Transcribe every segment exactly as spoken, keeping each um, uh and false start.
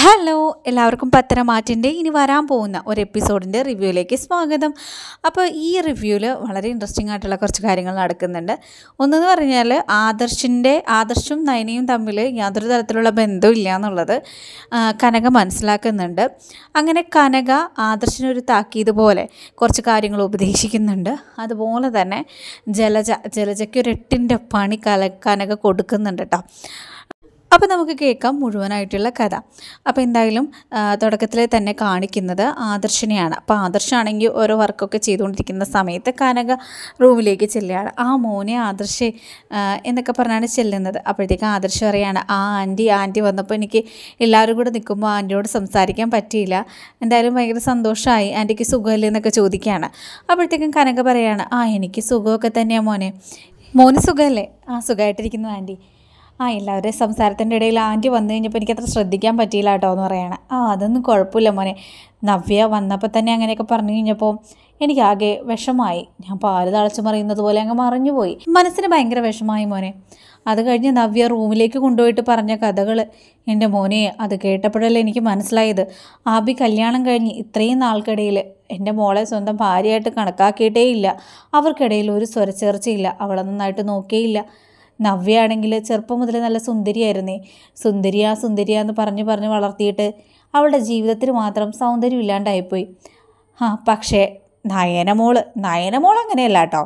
Hello എല്ലാവർക്കും പത്തരമാറ്റിൻ്റെ ഇനി വരാൻ പോകുന്ന ഒരു എപ്പിസോഡിൻ്റെ റിവ്യൂയിലേക്ക് സ്വാഗതം. അപ്പോൾ ഈ റിവ്യൂവിൽ വളരെ ഇൻട്രസ്റ്റിംഗ് ആയിട്ടുള്ള കുറച്ച് കാര്യങ്ങൾ നടക്കുന്നുണ്ട്. ഒന്നെന്ന് പറഞ്ഞാൽ ആദർശിൻ്റെ ആദർശും നയനയും തമ്മിൽ യാതൊരു തരത്തിലുള്ള ബന്ധമില്ല എന്നുള്ളത് കനക മനസ്സിലാക്കുന്നുണ്ട്. അങ്ങനെ കനക ആദർശിനൊരു താക്കീത് പോലെ കുറച്ച് കാര്യങ്ങൾ ഉപദേശിക്കുന്നുണ്ട്. അതുപോലെ തന്നെ ജലജ ജലജയ്ക്ക് ഒരു എട്ടിൻ്റെ പണി കല കനക കൊടുക്കുന്നുണ്ട് കേട്ടോ. അപ്പോൾ നമുക്ക് കേൾക്കാം മുഴുവനായിട്ടുള്ള കഥ. അപ്പോൾ എന്തായാലും തുടക്കത്തിൽ തന്നെ കാണിക്കുന്നത് ആദർശിനെയാണ്. അപ്പോൾ ആദർശാണെങ്കിൽ ഓരോ വർക്കൊക്കെ ചെയ്തുകൊണ്ടിരിക്കുന്ന സമയത്ത് കനക റൂമിലേക്ക് ചെല്ലുകയാണ്. ആ മോനെ ആദർശേ എന്നൊക്കെ പറഞ്ഞാണ് ചെല്ലുന്നത്. അപ്പോഴത്തേക്കും ആദർശ പറയാണ്, ആ ആൻറ്റി ആൻറ്റി വന്നപ്പോൾ എനിക്ക് എല്ലാവരും കൂടെ നിൽക്കുമ്പോൾ ആൻറ്റിയോട് സംസാരിക്കാൻ പറ്റിയില്ല, എന്തായാലും ഭയങ്കര സന്തോഷമായി, ആൻറ്റിക്ക് സുഖമല്ലേ എന്നൊക്കെ ചോദിക്കുകയാണ്. അപ്പോഴത്തേക്കും കനക പറയാണ്, ആ എനിക്ക് സുഖമൊക്കെ തന്നെയാണ് മോനെ. മോന് സുഖമല്ലേ? ആ സുഖമായിട്ടിരിക്കുന്നു ആൻറ്റി. ആ എല്ലാവരും സംസാരത്തിൻ്റെ ഇടയിൽ ആൻറ്റി വന്നു കഴിഞ്ഞപ്പോൾ എനിക്കത്ര ശ്രദ്ധിക്കാൻ പറ്റിയില്ല കേട്ടോ എന്ന് പറയണം. ആ അതൊന്നും കുഴപ്പമില്ല മോനെ, നവ്യ വന്നപ്പോൾ തന്നെ അങ്ങനെയൊക്കെ പറഞ്ഞു കഴിഞ്ഞപ്പോൾ എനിക്കാകെ വിഷമായി, ഞാൻ പാല് തളച്ച് മറിയുന്നത് പോലെ അങ്ങ് മറിഞ്ഞുപോയി, മനസ്സിന് ഭയങ്കര വിഷമായി മോനെ. അത് കഴിഞ്ഞ് നവ്യ റൂമിലേക്ക് കൊണ്ടുപോയിട്ട് പറഞ്ഞ കഥകൾ എൻ്റെ മോനെ അത് കേട്ടപ്പോഴല്ലേ എനിക്ക് മനസ്സിലായത്, ആബി കല്യാണം കഴിഞ്ഞ് ഇത്രയും നാൾക്കിടയിൽ എൻ്റെ മോളെ സ്വന്തം ഭാര്യയായിട്ട് കണക്കാക്കിയിട്ടേ ഇല്ല, അവർക്കിടയിൽ ഒരു സ്വരച്ചേർച്ചയില്ല, അവളെ നന്നായിട്ട് നോക്കിയില്ല. നവ്യയാണെങ്കിൽ ചെറുപ്പം മുതൽ നല്ല സുന്ദരിയായിരുന്നേ, സുന്ദരിയാ സുന്ദരിയാ എന്ന് പറഞ്ഞ് പറഞ്ഞ് വളർത്തിയിട്ട് അവളുടെ ജീവിതത്തിൽ മാത്രം സൗന്ദര്യം ഇല്ലാണ്ടായിപ്പോയി. ആ പക്ഷേ നയനമോള് നയനമോൾ അങ്ങനെയല്ല കേട്ടോ,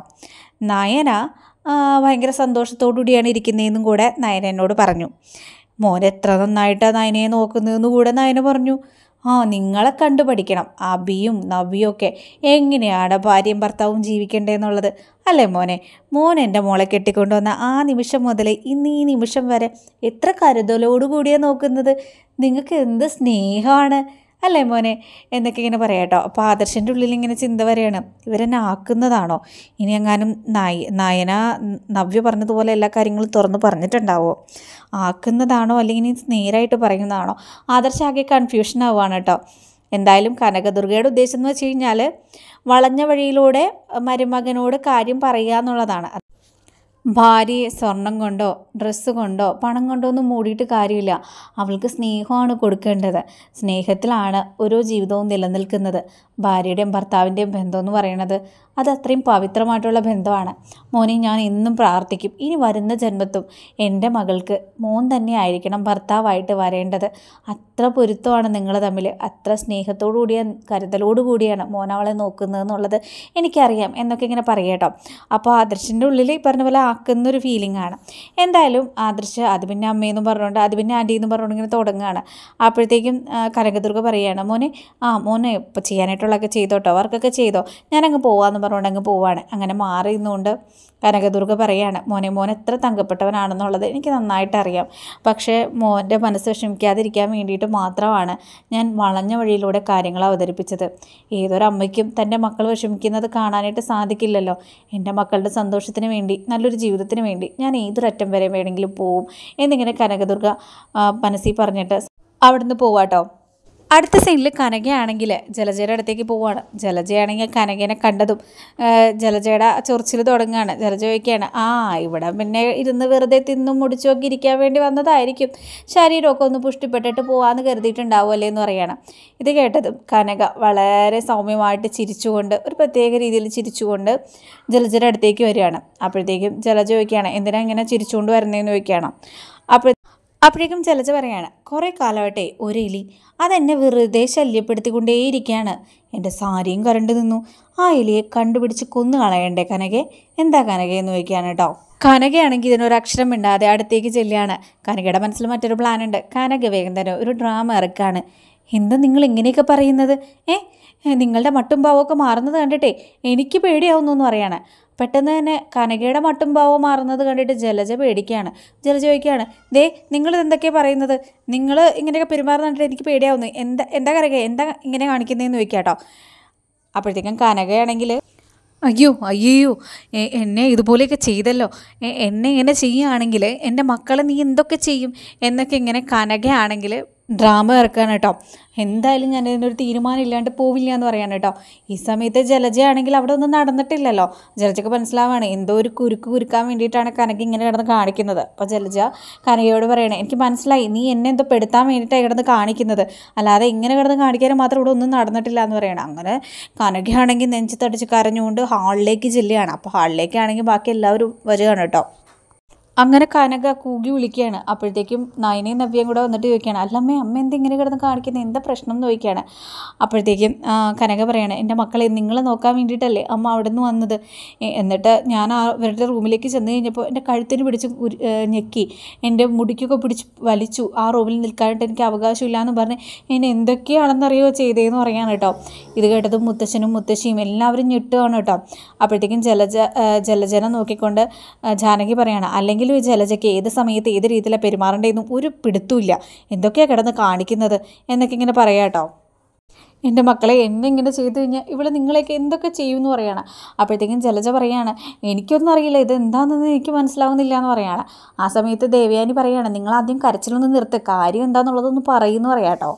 നയന ഭയങ്കര സന്തോഷത്തോടു കൂടിയാണ് ഇരിക്കുന്നതെന്നും കൂടെ നയന എന്നോട് പറഞ്ഞു. മോൻ എത്ര നന്നായിട്ടാണ് നയനയെ നോക്കുന്നതെന്ന് കൂടെ നയന പറഞ്ഞു. ആ നിങ്ങളെ കണ്ടു പഠിക്കണം, അബിയും നവ്യയും ഒക്കെ എങ്ങനെയാണ് ഭാര്യയും ഭർത്താവും ജീവിക്കേണ്ടതെന്നുള്ളത് അല്ലേ മോനെ. മോൻ എൻ്റെ മോളെ കെട്ടിക്കൊണ്ടുവന്ന ആ നിമിഷം മുതൽ ഇന്ന് ഈ നിമിഷം വരെ എത്ര കരുതലോടുകൂടിയാണ് നോക്കുന്നത്, നിങ്ങൾക്ക് എന്ത് സ്നേഹമാണ് അല്ലേ മോനെ എന്നൊക്കെ ഇങ്ങനെ പറയാം കേട്ടോ. അപ്പോൾ ആദർശൻ്റെ ഉള്ളിൽ ഇങ്ങനെ ചിന്ത വരെയാണ്, ഇവരെന്നെ ആക്കുന്നതാണോ, ഇനി എങ്ങാനും നയ നയന നവ്യ പറഞ്ഞതുപോലെ എല്ലാ കാര്യങ്ങളും തുറന്ന് പറഞ്ഞിട്ടുണ്ടാവോ, ആക്കുന്നതാണോ അല്ലെങ്കിൽ ഇനി നേരായിട്ട് പറയുന്നതാണോ? ആദർശ ആകെ കൺഫ്യൂഷൻ ആവുകയാണ് കേട്ടോ. എന്തായാലും കനകദുർഗയുടെ ഉദ്ദേശം എന്ന് വെച്ച് കഴിഞ്ഞാൽ വളഞ്ഞ വഴിയിലൂടെ മരുമകനോട് കാര്യം പറയുക എന്നുള്ളതാണ്. ഭാര്യയെ സ്വർണം കൊണ്ടോ ഡ്രസ്സ് കൊണ്ടോ പണം കൊണ്ടോ ഒന്നും മൂടിയിട്ട് കാര്യമില്ല, അവൾക്ക് സ്നേഹമാണ് കൊടുക്കേണ്ടത്, സ്നേഹത്തിലാണ് ഓരോ ജീവിതവും നിലനിൽക്കുന്നത്. ഭാര്യയുടെയും ഭർത്താവിൻ്റെയും ബന്ധം എന്ന് പറയുന്നത് അത് അത്രയും പവിത്രമായിട്ടുള്ള ബന്ധമാണ് മോനെ. ഞാൻ എന്നും പ്രാർത്ഥിക്കും ഇനി വരുന്ന ജന്മത്തും എൻ്റെ മകൾക്ക് മോൻ തന്നെ ആയിരിക്കണം ഭർത്താവായിട്ട് വരേണ്ടത്, അത്ര പൊരുത്തമാണ് നിങ്ങൾ തമ്മിൽ, അത്ര സ്നേഹത്തോടു കൂടിയ കരുതലോടു കൂടിയാണ് മോൻ അവളെ നോക്കുന്നതെന്നുള്ളത് എനിക്കറിയാം എന്നൊക്കെ ഇങ്ങനെ പറയാട്ടോ. അപ്പോൾ ആദർശിൻ്റെ ഉള്ളിൽ ഈ പറഞ്ഞ പോലെ ആക്കുന്നൊരു ഫീലിംഗ് ആണ്. എന്തായാലും ആദർശ് അത് പിന്നെ അമ്മയെന്നും പറഞ്ഞുകൊണ്ട് അത് പിന്നെ ആൻറ്റി എന്നും പറഞ്ഞുകൊണ്ട് ഇങ്ങനെ തുടങ്ങുകയാണ്. അപ്പോഴത്തേക്കും കനകദുർഗ പറയുകയാണ്, മോനെ ആ മോനെ ഇപ്പോൾ ചെയ്യാനായിട്ടുള്ളതൊക്കെ ചെയ്തോട്ടോ, വർക്കൊക്കെ ചെയ്തോ, ഞാനങ്ങ് പോവാമെന്ന് പറഞ്ഞുകൊണ്ട് അങ്ങ് പോവാണ്. അങ്ങനെ മാറി നിന്നുകൊണ്ട് കനകദുർഗ പറയാണ്, മോനെ മോൻ എത്ര തങ്കപ്പെട്ടവനാണെന്നുള്ളത് എനിക്ക് നന്നായിട്ട് അറിയാം, പക്ഷേ മോൻ്റെ മനസ്സ് വിഷമിക്കാതിരിക്കാൻ വേണ്ടിയിട്ട് മാത്രമാണ് ഞാൻ വളഞ്ഞ വഴിയിലൂടെ കാര്യങ്ങൾ അവതരിപ്പിച്ചത്. ഏതൊരമ്മയ്ക്കും തൻ്റെ മക്കൾ വിഷമിക്കുന്നത് കാണാനായിട്ട് സാധിക്കില്ലല്ലോ. എൻ്റെ മക്കളുടെ സന്തോഷത്തിന് വേണ്ടി നല്ലൊരു ജീവിതത്തിന് വേണ്ടി ഞാൻ ഏതൊരറ്റം വരെ വേണമെങ്കിലും പോവും എന്നിങ്ങനെ കനകദുർഗ മനസ്സിൽ പറഞ്ഞിട്ട് അവിടുന്ന് പോവാട്ടോ. അടുത്ത സീനിൽ കനകയാണെങ്കിൽ ജലജയുടെ അടുത്തേക്ക് പോവുകയാണ്. ജലജയാണെങ്കിൽ കനകനെ കണ്ടതും ജലജയുടെ ചൊറിച്ചിൽ തുടങ്ങുകയാണ്. ജലജ ചോദിക്കുകയാണ്, ആ ഇവിടെ പിന്നെ ഇരുന്ന് വെറുതെ തിന്നും മുടിച്ചുമൊക്കെ ഇരിക്കാൻ വേണ്ടി വന്നതായിരിക്കും, ശരീരമൊക്കെ ഒന്ന് പുഷ്ടിപ്പെട്ടിട്ട് പോകാമെന്ന് കരുതിയിട്ടുണ്ടാവുമല്ലേ എന്ന് പറയുകയാണ്. ഇത് കേട്ടതും കനക വളരെ സൗമ്യമായിട്ട് ചിരിച്ചുകൊണ്ട് ഒരു പ്രത്യേക രീതിയിൽ ചിരിച്ചുകൊണ്ട് ജലജയുടെ അടുത്തേക്ക് വരികയാണ്. അപ്പോഴത്തേക്കും ജലജ ചോദിക്കുകയാണ്, എന്തിനാ ഇങ്ങനെ ചിരിച്ചുകൊണ്ട് വരുന്നതെന്ന് ചോദിക്കുകയാണ്. അപ്പോൾ അപ്പോഴേക്കും ജലജ പറയാണ്, കുറേ കാലമായിട്ടേ ഒരു എലി അതെന്നെ വെറുതെ ശല്യപ്പെടുത്തിക്കൊണ്ടേയിരിക്കുകയാണ്, എൻ്റെ സാരിയും കരണ്ട് നിന്നു, ആ എലിയെ കണ്ടുപിടിച്ച് കൊന്നു കളയണ്ടേ കനകെ, എന്താ കനകയെന്ന് ചോദിക്കുകയാണ് കേട്ടോ. കനകയാണെങ്കിൽ ഇതിനൊരക്ഷരം മിണ്ടാതെ അടുത്തേക്ക് ചെല്ലുകയാണ്. കനകയുടെ മനസ്സിൽ മറ്റൊരു പ്ലാൻ ഉണ്ട്. കനക വേഗം തന്നെ ഒരു ഡ്രാമ ഇറക്കാണ്. എന്താ നിങ്ങൾ ഇങ്ങനെയൊക്കെ പറയുന്നത്, ഏ നിങ്ങളുടെ മട്ടും ഭാവമൊക്കെ മാറുന്നത് കണ്ടിട്ടേ എനിക്ക് പേടിയാവുന്നു എന്ന് പറയാണ്. പെട്ടെന്ന് തന്നെ കനകയുടെ മട്ടും ഭാവം മാറുന്നത് കണ്ടിട്ട് ജലജ പേടിക്കുകയാണ്. ജലജ ചോദിക്കുകയാണ്, ദേ നിങ്ങൾ എന്തൊക്കെയാണ് പറയുന്നത്, നിങ്ങൾ ഇങ്ങനെയൊക്കെ പെരുമാറുന്ന കണ്ടിട്ട് എനിക്ക് പേടിയാവുന്നു, എന്താ എന്താ കനക എന്താ ഇങ്ങനെ കാണിക്കുന്നതെന്ന് ചോദിക്കാം കേട്ടോ. അപ്പോഴത്തേക്കും കനകയാണെങ്കിൽ, അയ്യോ അയ്യോ എന്നെ ഇതുപോലെയൊക്കെ ചെയ്തല്ലോ, എന്നെ ഇങ്ങനെ ചെയ്യുകയാണെങ്കിൽ എൻ്റെ മക്കളെ നീ എന്തൊക്കെ ചെയ്യും എന്നൊക്കെ ഇങ്ങനെ കനകയാണെങ്കിൽ ഡ്രാമ ഇറക്കുകയാണ് കേട്ടോ. എന്തായാലും ഞാൻ ഇതിനൊരു തീരുമാനം ഇല്ലാണ്ട് പോവില്ല എന്ന് പറയാണ് കേട്ടോ. ഈ സമയത്ത് ജലജയാണെങ്കിൽ അവിടെ ഒന്നും നടന്നിട്ടില്ലല്ലോ. ജലജയ്ക്ക് മനസ്സിലാവാണ് എന്തോ ഒരു കുരുക്ക് കുരുക്കാൻ വേണ്ടിയിട്ടാണ് കനക ഇങ്ങനെ കിടന്ന് കാണിക്കുന്നത്. അപ്പോൾ ജലജ കനകയോട് പറയണേ, എനിക്ക് മനസ്സിലായി നീ എന്നെ എന്തോ പെടുത്താൻ വേണ്ടിയിട്ടാണ് കിടന്ന് കാണിക്കുന്നത്, അല്ലാതെ ഇങ്ങനെ കിടന്ന് കാണിക്കാൻ മാത്രം ഇവിടെ ഒന്നും നടന്നിട്ടില്ല എന്ന് പറയണം. അങ്ങനെ കനകയാണെങ്കിൽ നെഞ്ചത്തടിച്ച് കരഞ്ഞുകൊണ്ട് ഹാളിലേക്ക് ചെല്ലുകയാണ്. അപ്പോൾ ഹാളിലേക്കാണെങ്കിൽ ബാക്കി എല്ലാവരും വരികയാണ് കേട്ടോ. അങ്ങനെ കനക കൂകി വിളിക്കുകയാണ്. അപ്പോഴത്തേക്കും നയനയും നവ്യയും കൂടെ വന്നിട്ട് ചോദിക്കുകയാണ്, അല്ലമ്മേ അമ്മ എന്തിങ്ങനെ കിടന്ന് കാണിക്കുന്നത്, എന്താ പ്രശ്നം എന്ന് ചോദിക്കുകയാണ്. അപ്പോഴത്തേക്കും കനക പറയാണ്, എൻ്റെ മക്കളെ നിങ്ങളെ നോക്കാൻ വേണ്ടിയിട്ടല്ലേ അമ്മ അവിടെ നിന്ന് വന്നത്. എന്നിട്ട് ഞാൻ അവരുടെ റൂമിലേക്ക് ചെന്ന് കഴിഞ്ഞപ്പോൾ എൻ്റെ കഴുത്തിന് പിടിച്ച് ഞെക്കി, എൻ്റെ മുടിക്കൊക്കെ പിടിച്ച് വലിച്ചു, ആ റൂമിൽ നിൽക്കാനായിട്ട് എനിക്ക് അവകാശമില്ല എന്ന് പറഞ്ഞ് എന്നെ എന്തൊക്കെയാണെന്നറിയോ ചെയ്തതെന്ന് പറയാൻ കേട്ടോ. ഇത് കേട്ടതും മുത്തശ്ശനും മുത്തശ്ശിയും എല്ലാവരും ഞെട്ടുകയാണ് കേട്ടോ. അപ്പോഴത്തേക്കും ജലജ ജലജനെ നോക്കിക്കൊണ്ട് ജാനകി പറയാണ്, അല്ലെങ്കിൽ ജലജയ്ക്ക് ഏത് സമയത്ത് ഏത് രീതിയിലാണ് പെരുമാറേണ്ടതെന്നും ഒരു പിടുത്തുമില്ല, എന്തൊക്കെയാണ് കിടന്ന് കാണിക്കുന്നത് എന്നൊക്കെ ഇങ്ങനെ പറയാം കേട്ടോ. എൻ്റെ മക്കളെ എന്നെ ഇങ്ങനെ ചെയ്തു കഴിഞ്ഞാൽ ഇവിടെ നിങ്ങളെയൊക്കെ എന്തൊക്കെ ചെയ്യുമെന്ന് പറയുകയാണ്. അപ്പോഴത്തേക്കും ജലജ പറയുകയാണ്, എനിക്കൊന്നും അറിയില്ല, ഇത് എന്താണെന്ന് എനിക്ക് മനസ്സിലാവുന്നില്ല എന്ന് പറയുകയാണ്. ആ സമയത്ത് ദേവയാനി പറയുകയാണ്, നിങ്ങൾ ആദ്യം കരച്ചിലൊന്ന് നിർത്ത്, കാര്യം എന്താണെന്നുള്ളതൊന്ന് പറയുമെന്ന് പറയാം കേട്ടോ.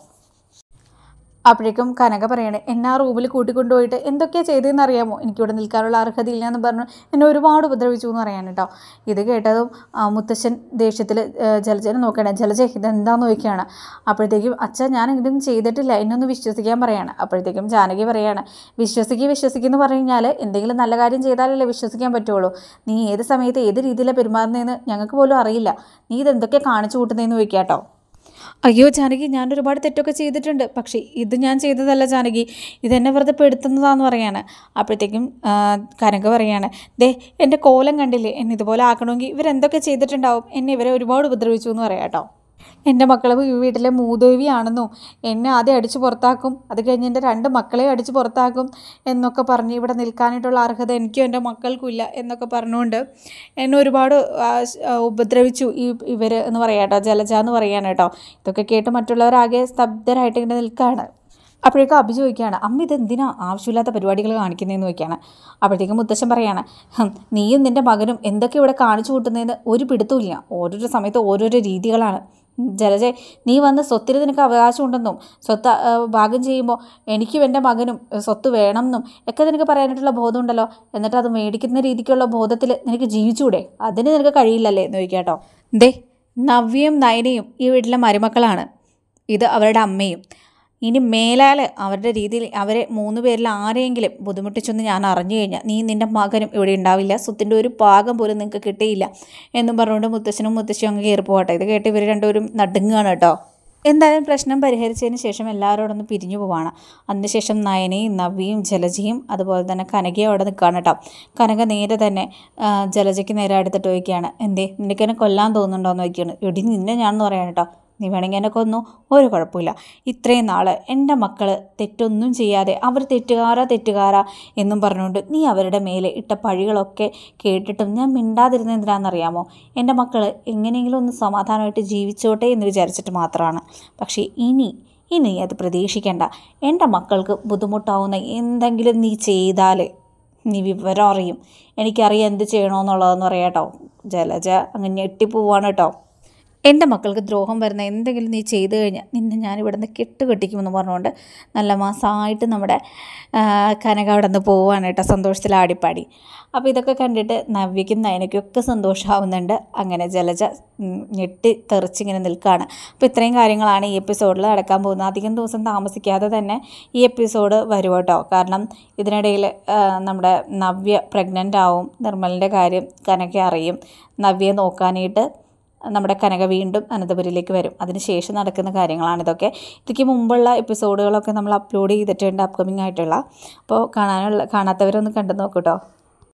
അപ്പോഴേക്കും കനക പറയണേ, എന്നെ ആ റൂമിൽ കൂട്ടിക്കൊണ്ടുപോയിട്ട് എന്തൊക്കെയാണ് ചെയ്തതെന്ന് അറിയാമോ, എനിക്കിവിടെ നിൽക്കാനുള്ള അർഹതയില്ല എന്ന് പറഞ്ഞു എന്നെ ഒരുപാട് ഉപദ്രവിച്ചു എന്ന് പറയാൻ കേട്ടോ. ഇത് കേട്ടതും മുത്തശ്ശൻ ദേഷ്യത്തിൽ ജലജനെ നോക്കണേ, ജലജ ഇതെന്താണെന്ന് ചോദിക്കുകയാണ്. അപ്പോഴത്തേക്കും അച്ഛൻ ഞാൻ ഇതൊന്നും ചെയ്തിട്ടില്ല, എന്നൊന്ന് വിശ്വസിക്കാൻ പറയാണ്. അപ്പോഴത്തേക്കും ജാനകി പറയാണ്, വിശ്വസിക്കുക വിശ്വസിക്കുമെന്ന് പറഞ്ഞു കഴിഞ്ഞാൽ എന്തെങ്കിലും നല്ല കാര്യം ചെയ്താലല്ലേ വിശ്വസിക്കാൻ പറ്റുള്ളൂ, നീ ഏത് സമയത്ത് ഏത് രീതിയിലാണ് പെരുമാറുന്നതെന്ന് ഞങ്ങൾക്ക് പോലും അറിയില്ല, നീ ഇതെന്തൊക്കെ കാണിച്ചു കൂട്ടുന്നതെന്ന് ചോദിക്കാം കേട്ടോ. അയ്യോ ജാനകി, ഞാൻ ഒരുപാട് തെറ്റൊക്കെ ചെയ്തിട്ടുണ്ട്, പക്ഷേ ഇത് ഞാൻ ചെയ്തതല്ല ജാനകി, ഇതെന്നെ വെറുതെ പെടുത്തുന്നതാണെന്ന് പറയാണ്. അപ്പോഴത്തേക്കും കനക പറയാണ്, ദേ എൻ്റെ കോലം കണ്ടില്ലേ, എന്നെ ഇതുപോലെ ആക്കണമെങ്കിൽ ഇവരെന്തൊക്കെ ചെയ്തിട്ടുണ്ടാവും, എന്നെ ഇവരെ ഒരുപാട് ഉപദ്രവിച്ചു എന്ന് പറയാം കേട്ടോ. എൻ്റെ മക്കൾ ഈ വീട്ടിലെ മൂദേവിയാണെന്നും എന്നെ ആദ്യം അടിച്ച് പുറത്താക്കും, അത് കഴിഞ്ഞ് എൻ്റെ രണ്ട് മക്കളെ അടിച്ച് പുറത്താക്കും എന്നൊക്കെ പറഞ്ഞ് ഇവിടെ നിൽക്കാനായിട്ടുള്ള അർഹത എനിക്കും എൻ്റെ മക്കൾക്കും ഇല്ല എന്നൊക്കെ പറഞ്ഞുകൊണ്ട് എന്നെ ഒരുപാട് ഉപദ്രവിച്ചു ഈ ഇവർ എന്ന് പറയാം കേട്ടോ, ജലജ എന്ന് പറയാൻ കേട്ടോ. ഇതൊക്കെ കേട്ട് മറ്റുള്ളവരാകെ സ്തബ്ധരായിട്ട് ഇങ്ങനെ നിൽക്കുകയാണ്. അപ്പോഴേക്കും അഭി ചോദിക്കുകയാണ്, അമ്മ ഇതെന്തിനാ ആവശ്യമില്ലാത്ത പരിപാടികൾ കാണിക്കുന്നതെന്ന് ചോദിക്കുകയാണ്. അപ്പോഴത്തേക്കും മുത്തശ്ശൻ പറയാണ്, നീയും നിൻ്റെ മകനും എന്തൊക്കെ ഇവിടെ കാണിച്ചു കൂട്ടുന്നതെന്ന് ഒരു പിടുത്തമില്ല, ഓരോരോ സമയത്ത് ഓരോരോ രീതികളാണ്. ജലജ, നീ വന്ന് സ്വത്തിന് നിനക്ക് അവകാശമുണ്ടെന്നും സ്വത്ത് ഭാഗം ചെയ്യുമ്പോൾ എനിക്കും എൻ്റെ മകനും സ്വത്ത് വേണം എന്നും ഒക്കെ നിനക്ക് പറയാനായിട്ടുള്ള ബോധമുണ്ടല്ലോ, എന്നിട്ട് അത് മേടിക്കുന്ന രീതിക്കുള്ള ബോധത്തിൽ നിനക്ക് ജീവിച്ചൂടെ, അതിന് നിനക്ക് കഴിയില്ലല്ലേ എന്ന് ചോദിക്കാം കേട്ടോ. ദേ നവ്യയും നയനയും ഈ വീട്ടിലെ മരുമക്കളാണ്, ഇത് അവരുടെ അമ്മയും. ഇനി മേലാൽ അവരുടെ രീതിയിൽ അവരെ മൂന്ന് പേരിൽ ആരെയെങ്കിലും ബുദ്ധിമുട്ടിച്ചൊന്ന് ഞാൻ അറിഞ്ഞു കഴിഞ്ഞാൽ നീ നിൻ്റെ മകനും ഇവിടെ ഉണ്ടാവില്ല, സ്വത്തിൻ്റെ ഒരു ഭാഗം പോലും നിങ്ങൾക്ക് കിട്ടിയില്ല എന്നും പറഞ്ഞുകൊണ്ട് മുത്തശ്ശനും മുത്തശ്ശിയും അങ്ങ് കയറി പോകട്ടെ. ഇത് കേട്ട് ഇവർ രണ്ടുപേരും നടുങ്ങുകയാണ് കേട്ടോ. എന്തായാലും പ്രശ്നം പരിഹരിച്ചതിന് ശേഷം എല്ലാവരോടൊന്ന് പിരിഞ്ഞു പോവാണ്. അതിനുശേഷം നയനയും നവ്യയും ജലജയും അതുപോലെ തന്നെ കനകയും അവിടെ നിൽക്കുകയാണ് കേട്ടോ. കനക നേരെ തന്നെ ജലജയ്ക്ക് നേരെ അടുത്തിട്ട് ചോദിക്കുകയാണ്, എന്തേ നിനക്ക് എന്നെ കൊല്ലാൻ തോന്നുന്നുണ്ടോ എന്ന് ചോദിക്കുകയാണ്. എടി നിന്നെ ഞാനെന്ന് പറയാൻ കേട്ടോ, നീ വേണമെങ്കിൽ എന്നെ കൊന്നു, ഒരു കുഴപ്പമില്ല, ഇത്രയും നാൾ എൻ്റെ മക്കൾ തെറ്റൊന്നും ചെയ്യാതെ അവർ തെറ്റുകാരാ തെറ്റുകാരാ എന്നും പറഞ്ഞുകൊണ്ട് നീ അവരുടെ മേലെ ഇട്ട പഴികളൊക്കെ കേട്ടിട്ടും ഞാൻ മിണ്ടാതിരുന്ന എന്തിനാണെന്നറിയാമോ, എൻ്റെ മക്കൾ എങ്ങനെയെങ്കിലും ഒന്ന് സമാധാനമായിട്ട് ജീവിച്ചോട്ടെ എന്ന് വിചാരിച്ചിട്ട് മാത്രമാണ്. പക്ഷേ ഇനി ഇനി അത് പ്രതീക്ഷിക്കേണ്ട, എൻ്റെ മക്കൾക്ക് ബുദ്ധിമുട്ടാവുന്ന എന്തെങ്കിലും നീ ചെയ്താൽ നീ വിവരം അറിയും, എനിക്കറിയാം എന്ത് ചെയ്യണമെന്നുള്ളതെന്ന് പറയാം കേട്ടോ. ജലജ അങ്ങ് ഞെട്ടിപ്പോവാണ് കേട്ടോ. എൻ്റെ മക്കൾക്ക് ദ്രോഹം വരുന്ന എന്തെങ്കിലും നീ ചെയ്തു കഴിഞ്ഞാൽ നിന്നെ ഞാൻ ഇവിടെ നിന്ന് കെട്ടുകെട്ടിക്കുമെന്ന് പറഞ്ഞുകൊണ്ട് നല്ല മാസമായിട്ട് നമ്മുടെ കനക അവിടെ നിന്ന് പോവാണ് കേട്ടോ, സന്തോഷത്തിൽ ആടിപ്പാടി. അപ്പോൾ ഇതൊക്കെ കണ്ടിട്ട് നവ്യയ്ക്കും നയനയ്ക്കും ഒക്കെ സന്തോഷമാവുന്നുണ്ട്. അങ്ങനെ ജലജ ഞെട്ടി തെറിച്ചിങ്ങനെ നിൽക്കുകയാണ്. അപ്പോൾ ഇത്രയും കാര്യങ്ങളാണ് ഈ എപ്പിസോഡിൽ നടക്കാൻ പോകുന്നത്. അധികം ദിവസം താമസിക്കാതെ തന്നെ ഈ എപ്പിസോഡ് വരും കേട്ടോ. കാരണം ഇതിനിടയിൽ നമ്മുടെ നവ്യ പ്രഗ്നൻ്റ് ആവും, നിർമ്മലിൻ്റെ കാര്യം കനക അറിയും, നവ്യയെ നോക്കാനായിട്ട് നമ്മുടെ കനക വീണ്ടും അനന്തപുരിയിലേക്ക് വരും. അതിനുശേഷം നടക്കുന്ന കാര്യങ്ങളാണിതൊക്കെ. ഇതിക്ക് മുമ്പുള്ള എപ്പിസോഡുകളൊക്കെ നമ്മൾ അപ്ലോഡ് ചെയ്തിട്ടുണ്ട്, അപ്കമിങ് ആയിട്ടുള്ള. അപ്പോൾ കാണാനുള്ള കാണാത്തവരൊന്ന് കണ്ടു നോക്കൂ കേട്ടോ.